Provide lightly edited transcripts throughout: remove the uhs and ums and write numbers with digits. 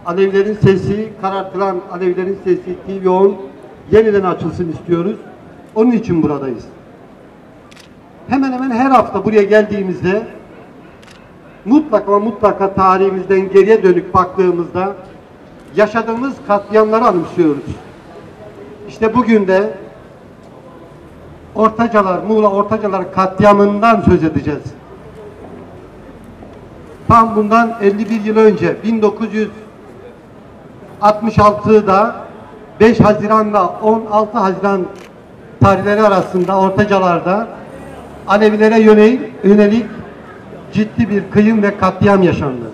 Alevilerin Sesi, karartılan Alevilerin Sesi TV10 yeniden açılsın istiyoruz. Onun için buradayız. Hemen hemen her hafta buraya geldiğimizde mutlaka tarihimizden geriye dönük baktığımızda yaşadığımız katliamları anımsıyoruz. İşte bugün de Muğla Ortacalar katliamından söz edeceğiz. Tam bundan 51 yıl önce 1966'da 5 Haziran'la 16 Haziran tarihleri arasında Ortacalar'da Alevilere yönelik ciddi bir kıyım ve katliam yaşandı.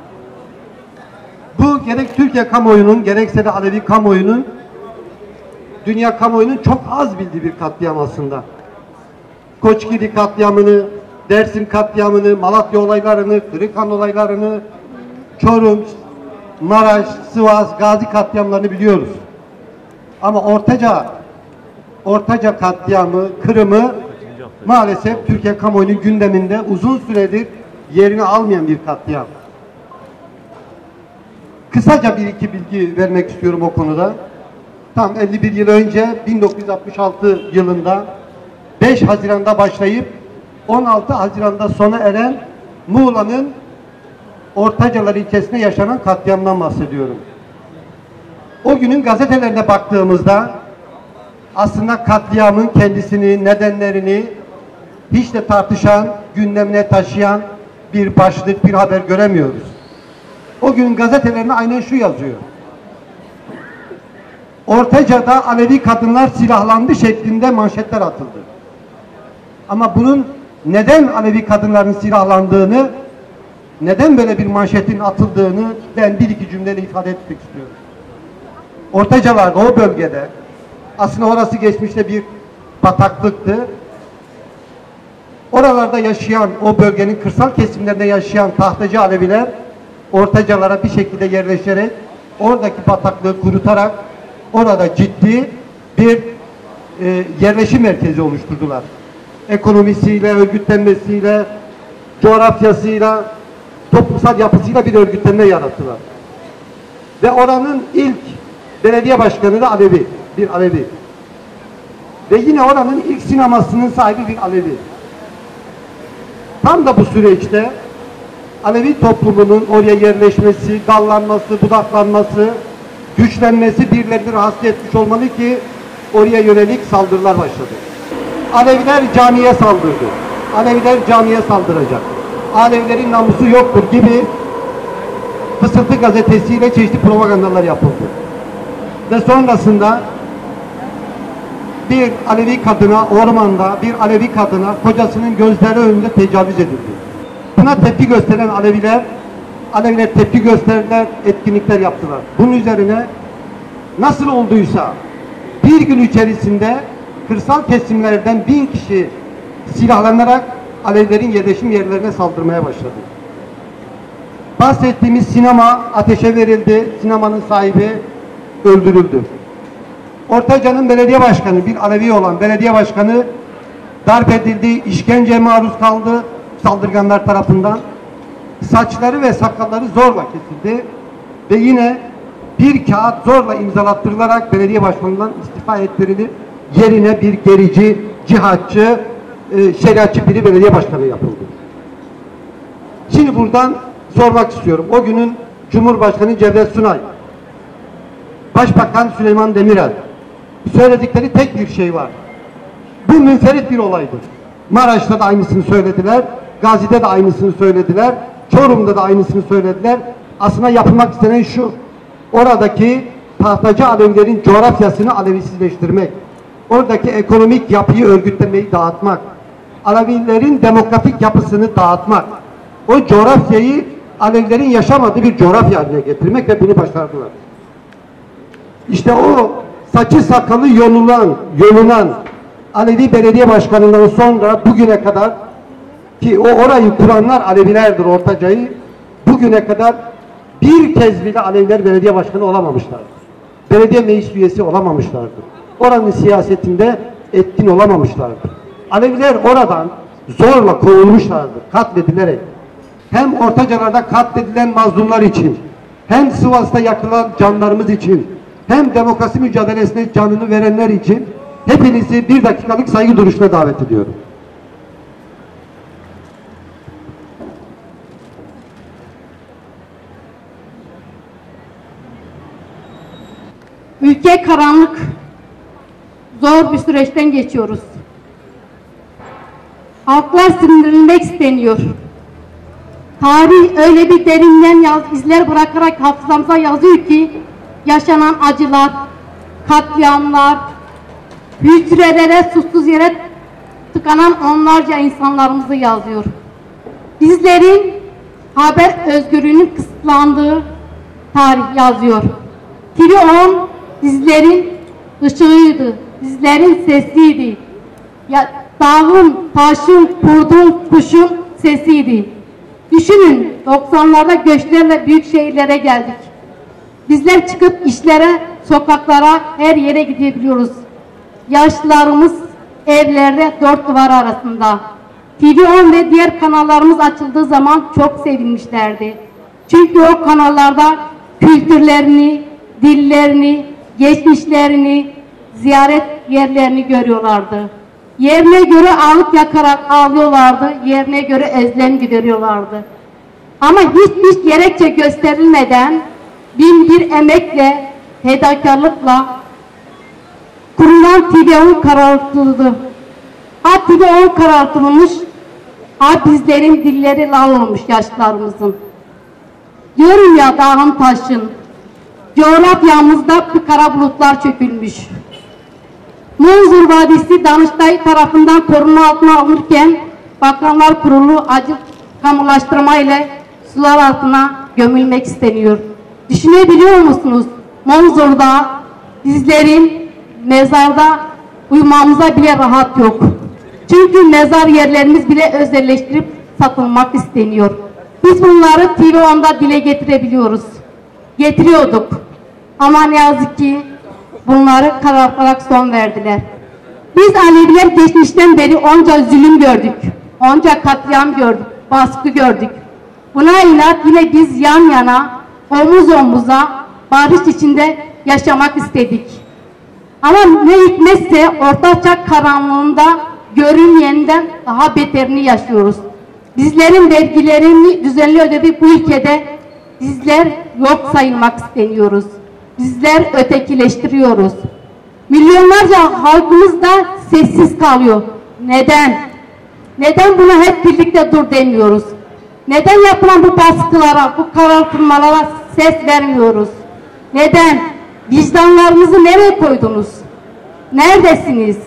Bu gerek Türkiye kamuoyunun gerekse de Alevi kamuoyunun, dünya kamuoyunun çok az bildiği bir katliam aslında. Koçgili katliamını, Dersim katliamını, Malatya olaylarını, Kırıkhan olaylarını, Çorum, Maraş, Sivas, Gazi katliamlarını biliyoruz. Ama Ortaca katliamı, Kırım'ı maalesef Türkiye kamuoyunun gündeminde uzun süredir yerini almayan bir katliam. Kısaca bir iki bilgi vermek istiyorum o konuda. Tam 51 yıl önce 1966 yılında 5 Haziran'da başlayıp 16 Haziran'da sona eren Muğla'nın Ortacalar ilçesinde yaşanan katliamdan bahsediyorum. O günün gazetelerine baktığımızda aslında katliamın kendisini, nedenlerini hiç de tartışan, gündemine taşıyan bir başlık, bir haber göremiyoruz. O günün gazetelerine aynen şu yazıyor: Ortaca'da Alevi kadınlar silahlandı şeklinde manşetler atıldı. Ama bunun neden Alevi kadınların silahlandığını, neden böyle bir manşetin atıldığını ben bir iki cümleyle ifade etmek istiyorum. Ortacalar'da, o bölgede, aslında orası geçmişte bir bataklıktı. Oralarda yaşayan, o bölgenin kırsal kesimlerinde yaşayan tahtacı Aleviler Ortacalar'a bir şekilde yerleşerek oradaki bataklığı kurutarak orada ciddi bir yerleşim merkezi oluşturdular. Ekonomisiyle, örgütlenmesiyle, coğrafyasıyla, toplumsal yapısıyla bir örgütlenme yarattılar. Ve oranın ilk belediye başkanı da Alevi, bir Alevi. Ve yine oranın ilk sinemasının sahibi bir Alevi. Tam da bu süreçte Alevi toplumunun oraya yerleşmesi, dallanması, budaklanması, güçlenmesi birilerini rahatsız etmiş olmalı ki oraya yönelik saldırılar başladı. Aleviler camiye saldırdı. Aleviler camiye saldıracak. Alevilerin namusu yoktur gibi Fısıltı gazetesiyle çeşitli propagandalar yapıldı. Ve sonrasında bir Alevi kadına ormanda, bir Alevi kadına kocasının gözleri önünde tecavüz edildi. Buna tepki gösteren Aleviler tepki gösterdiler, etkinlikler yaptılar. Bunun üzerine nasıl olduysa bir gün içerisinde kırsal kesimlerden 1000 kişi silahlanarak Alevilerin yerleşim yerlerine saldırmaya başladı. Bahsettiğimiz sinema ateşe verildi, sinemanın sahibi öldürüldü. Ortaca'nın belediye başkanı, bir Alevi olan belediye başkanı darp edildi, işkenceye maruz kaldı saldırganlar tarafından. Saçları ve sakalları zorla kesildi ve yine bir kağıt zorla imzalattırılarak belediye başkanından istifa ettirildi. Yerine bir gerici, cihatçı, şeriatçı biri belediye başkanı yapıldı. Şimdi buradan sormak istiyorum. O günün Cumhurbaşkanı Cevdet Sunay, Başbakan Süleyman Demirel söyledikleri tek bir şey var. Bu münferit bir olaydır. Maraş'ta da aynısını söylediler, Gazi'de de aynısını söylediler, Çorum'da da aynısını söylediler. Aslında yapılmak istenen şu: oradaki tahtacı Alevilerin coğrafyasını Alevisizleştirmek, oradaki ekonomik yapıyı, örgütlemeyi dağıtmak, Alevilerin demografik yapısını dağıtmak, o coğrafyayı Alevilerin yaşamadığı bir coğrafya haline getirmek ve bunu başardılar. İşte o saçı sakalı yolunan Alevi belediye başkanından sonra bugüne kadar, ki o orayı kuranlar Alevilerdir, Ortaca'yı, bugüne kadar bir kez bile Aleviler belediye başkanı olamamışlardır. Belediye meclis üyesi olamamışlardır. Oranın siyasetinde etkin olamamışlardır. Aleviler oradan zorla kovulmuşlardır, katledilerek. Hem Ortacalar'da katledilen mazlumlar için, hem Sivas'ta yakılan canlarımız için, hem demokrasi mücadelesine canını verenler için hepinizi 1 dakikalık saygı duruşuna davet ediyorum. Ülke karanlık, zor bir süreçten geçiyoruz. Halklar sindirilmek isteniyor. Tarih öyle bir derinden izler bırakarak hafızamıza yazıyor ki, yaşanan acılar, katliamlar, hücrelere susuz yere tıkanan onlarca insanlarımızı yazıyor. Bizlerin haber özgürlüğünün kısıtlandığı tarih yazıyor. TV10 bizlerin ışığıydı, bizlerin sesiydi. Ya, dağın, taşın, kurdun, kuşun sesiydi. Düşünün, 90'larda göçlerle büyük şehirlere geldik. Bizler çıkıp işlere, sokaklara, her yere gidebiliyoruz. Yaşlılarımız evlerde 4 duvar arasında. TV10 ve diğer kanallarımız açıldığı zaman çok sevinmişlerdi. Çünkü o kanallarda kültürlerini, dillerini, geçmişlerini, ziyaret yerlerini görüyorlardı. Yerine göre ağıt yakarak ağlıyorlardı, yerine özlem gideriyorlardı. Ama hiçbir gerekçe gösterilmeden bin bir emekle, fedakarlıkla kurulan TV10 karartıldı. TV10 karartılmış, bizlerin dilleri lal olmuş yaşlarımızın. Diyorum ya, dağın taşın, coğrafyamızda kara bulutlar çökülmüş. Munzur Vadisi Danıştay tarafından koruma altına alınırken Bakanlar Kurulu acil kamulaştırma ile sular altına gömülmek isteniyor. Düşünebiliyor musunuz? Munzur'da bizlerin mezarda uyumamıza bile rahat yok. Çünkü mezar yerlerimiz bile özelleştirip satılmak isteniyor. Biz bunları TV10'da dile getirebiliyoruz. Getiriyorduk. Ama ne yazık ki bunları karartarak son verdiler. Biz Aleviler geçmişten beri onca zulüm gördük. Onca katliam gördük. Baskı gördük. Buna inat yine biz yan yana, omuz omuza, barış içinde yaşamak istedik. Ama ne hikmetse ortaçağ karanlığında görünmeyenden daha beterini yaşıyoruz. Bizlerin vergilerini düzenli ödedik bu ülkede. Bizler yok sayılmak isteniyoruz. Bizler ötekileştiriyoruz. Milyonlarca halkımız da sessiz kalıyor. Neden? Neden buna hep birlikte dur demiyoruz? Neden yapılan bu baskılara, bu karartılmalara ses vermiyoruz? Neden? Vicdanlarınızı nereye koydunuz? Neredesiniz?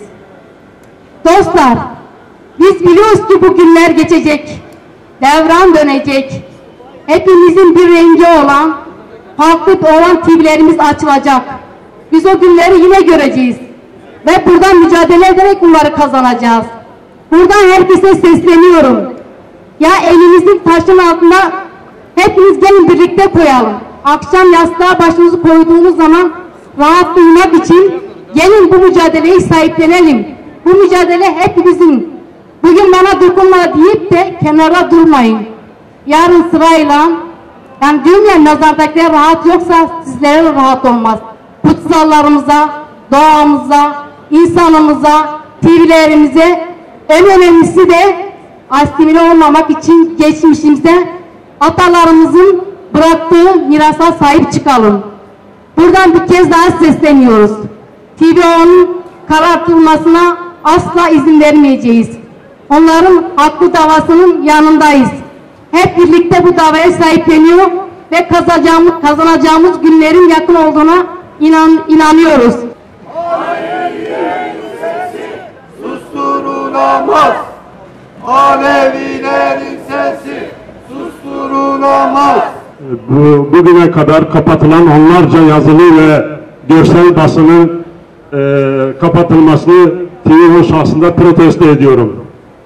Dostlar, biz biliyoruz ki bu günler geçecek. Devran dönecek. Hepimizin bir rengi olan, farklı olan TV'lerimiz açılacak. Biz o günleri yine göreceğiz. Ve buradan mücadele ederek bunları kazanacağız. Buradan herkese sesleniyorum. Ya elinizin taşın altına hepiniz gelin birlikte koyalım. Akşam yastığa başınızı koyduğunuz zaman rahat uyumak için gelin bu mücadeleyi sahiplenelim. Bu mücadele hepimizin. Bugün bana dokunma deyip de kenara durmayın. Yarın sırayla, yani diyorum ya, nazardakiler rahat yoksa sizlere de rahat olmaz. Kutsallarımıza, doğamıza, insanımıza, TV'lerimize, en önemlisi de asimile olmamak için geçmişimize, atalarımızın bıraktığı mirasa sahip çıkalım. Buradan bir kez daha sesleniyoruz. TV10'un karartılmasına asla izin vermeyeceğiz. Onların haklı davasının yanındayız. Hep birlikte bu davaya sahipleniyor ve kazanacağımız günlerin yakın olduğuna inanıyoruz. Alevilerin sesi susturulamaz. Alevilerin sesi susturulamaz. Bugüne kadar kapatılan onlarca yazılı ve görsel basının kapatılmasını TV10 şahsında protesto ediyorum.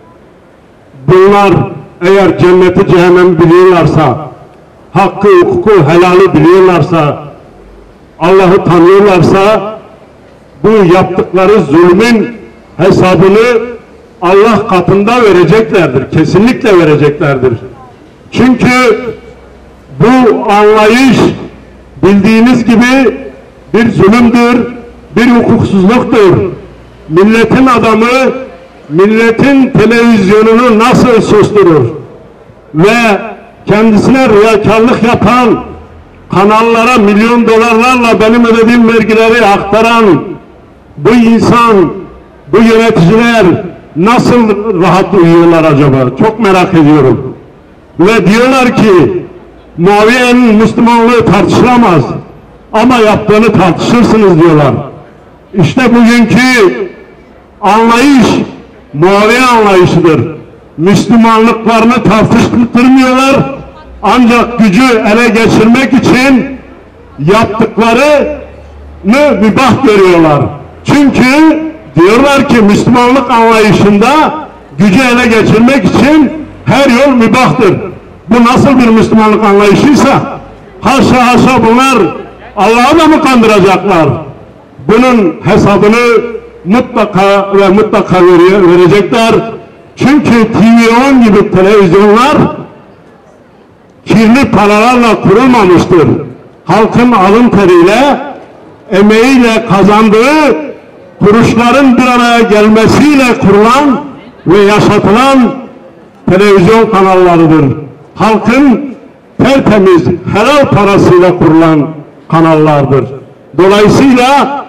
Bunlar eğer cenneti cehennemi biliyorlarsa, hakkı hukuku helali biliyorlarsa, Allah'ı tanıyorlarsa, bu yaptıkları zulmün hesabını Allah katında vereceklerdir. Kesinlikle vereceklerdir. Çünkü bu anlayış bildiğiniz gibi bir zulümdür, bir hukuksuzluktur. Milletin adamı, milletin televizyonunu nasıl susturur? Ve kendisine riyakarlık yapan, kanallara milyon dolarlarla benim ödediğim vergileri aktaran bu insan, bu yöneticiler nasıl rahat uyuyorlar acaba? Çok merak ediyorum. Ve diyorlar ki Muaviye'nin Müslümanlığı tartışılamaz ama yaptığını tartışırsınız diyorlar. İşte bugünkü anlayış Muaviye anlayışıdır. Müslümanlıklarını tartıştırmıyorlar. Ancak gücü ele geçirmek için yaptıklarını mübah görüyorlar. Çünkü diyorlar ki Müslümanlık anlayışında gücü ele geçirmek için her yol mübahtır. Bu nasıl bir Müslümanlık anlayışıysa haşa haşa bunlar Allah'ı da mı kandıracaklar? Bunun hesabını mutlaka ve mutlaka verecekler. Çünkü TV10 gibi televizyonlar kirli paralarla kurulmamıştır. Halkın alın teriyle, emeğiyle kazandığı kuruşların bir araya gelmesiyle kurulan ve yaşatılan televizyon kanallarıdır. Halkın tertemiz, helal parasıyla kurulan kanallardır. Dolayısıyla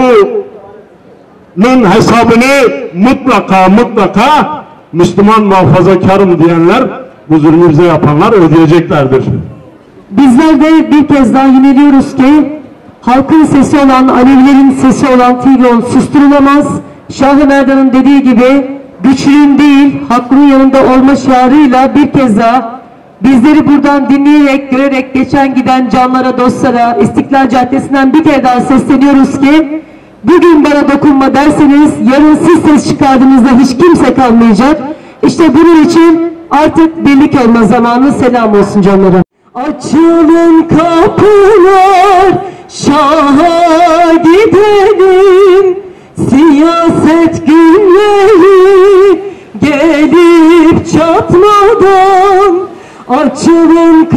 bunun hesabını mutlaka Müslüman muhafazakarım diyenler, bu zulmü bize yapanlar ödeyeceklerdir. Bizler de bir kez daha yineliyoruz ki halkın sesi olan, Alevilerin sesi olan TV10 susturulamaz. Şah-ı Merdan'ın dediği gibi güçlünün değil, hakkın yanında olma şiarıyla bir kez daha bizleri buradan dinleyerek, görerek geçen giden canlara, dostlara, İstiklal Caddesi'nden bir kere daha sesleniyoruz ki bugün bana dokunma derseniz yarın siz ses çıkardığınızda hiç kimse kalmayacak. İşte bunun için artık birlik olma zamanı. Selam olsun canlara. Açılın kapılar, Şah'a gidelim. Siyaset günleri gelip çatmadan açılın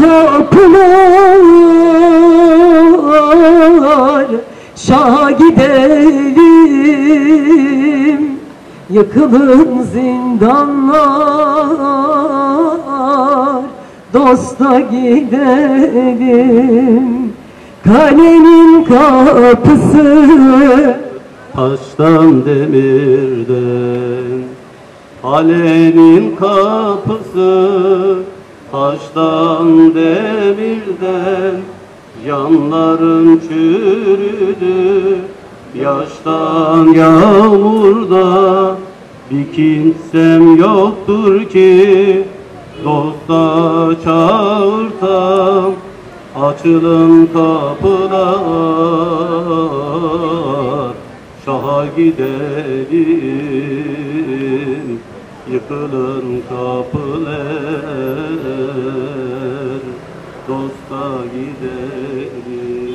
kapılar, Şah'a gidelim. Yıkılın zindanlar, dosta gidelim. Kalenin kapısı taştan demirden, kalenin kapısı taştan demirden, yanlarım çürüdü yaştan yağmurda, bir kimsem yoktur ki dosta çağırsam. Açılın kapılar, Şah'a gidelim. Yıkılın kapılar, dosta gidelim.